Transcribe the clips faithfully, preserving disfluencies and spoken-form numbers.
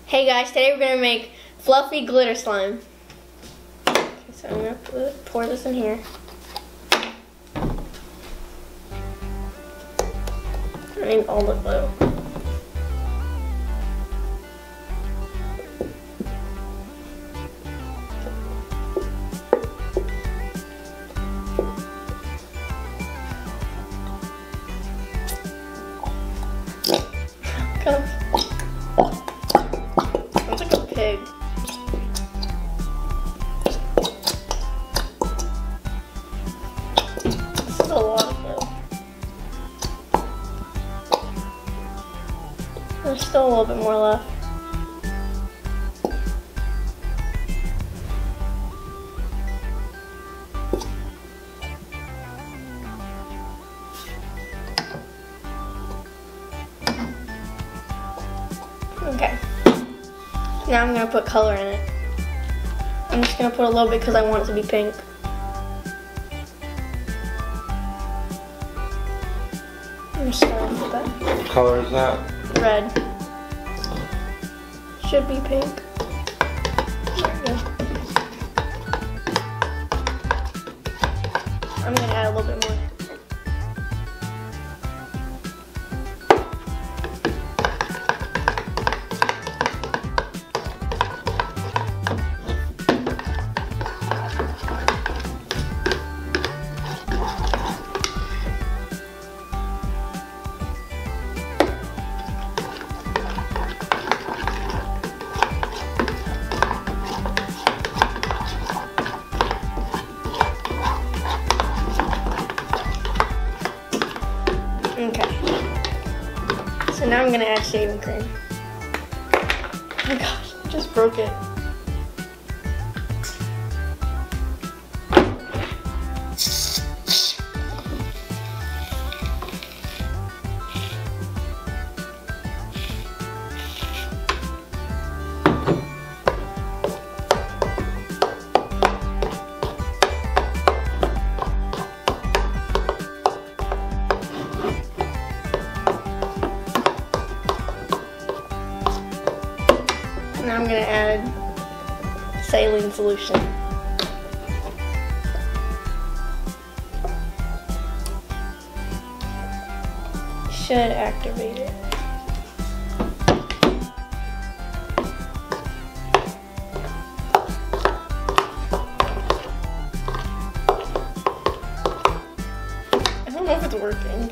Hey guys, today we're gonna make fluffy glitter slime. Okay, so I'm gonna put, pour this in here. I need all the glue. Come. Sounds like a pig. This is a lot of glue. There's still a little bit more left. Okay. Now I'm gonna put color in it. I'm just gonna put a little bit because I want it to be pink. I'm just starting with that. What color is that? Red. Should be pink. There we go. I'm gonna add a little bit more. Okay, so now I'm gonna add shaving cream. Oh my gosh, I just broke it. Now I'm going to add saline solution. Should activate it. I don't know if it's working.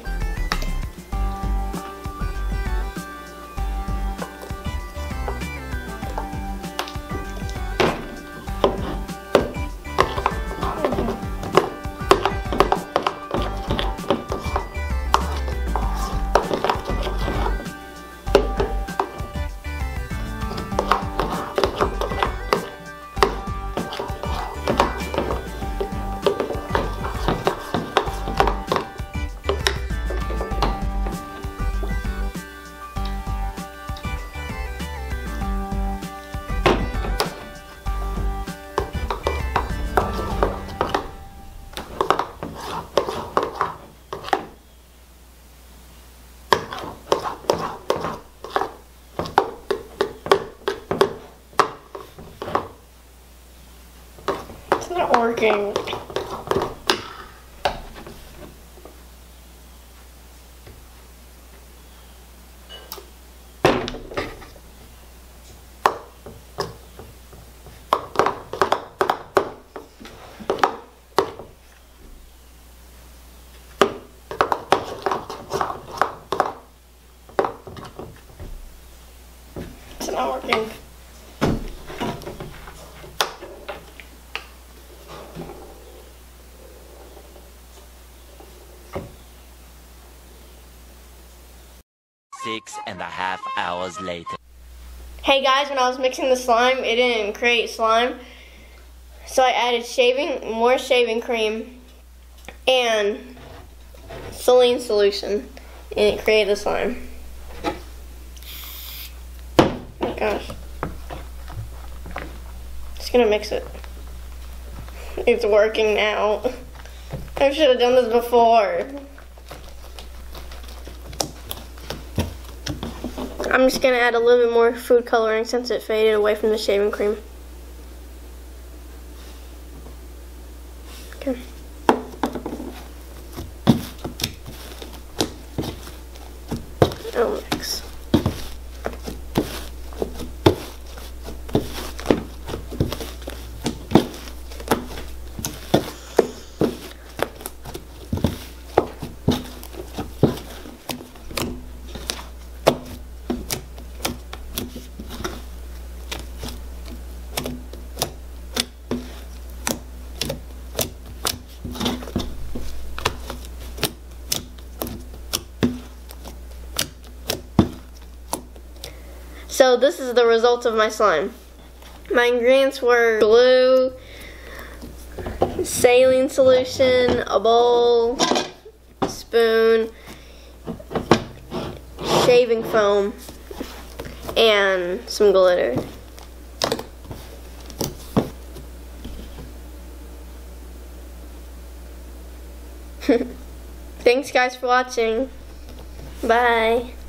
It's not working. It's not working. Six and a half hours later. Hey guys, when I was mixing the slime, it didn't create slime. So I added shaving, more shaving cream and saline solution, and it created the slime. Oh my gosh. Just gonna mix it. It's working now. I should have done this before. I'm just gonna add a little bit more food coloring since it faded away from the shaving cream. Okay. I'll mix. So this is the result of my slime. My ingredients were glue, saline solution, a bowl, spoon, shaving foam, and some glitter. Thanks guys for watching. Bye.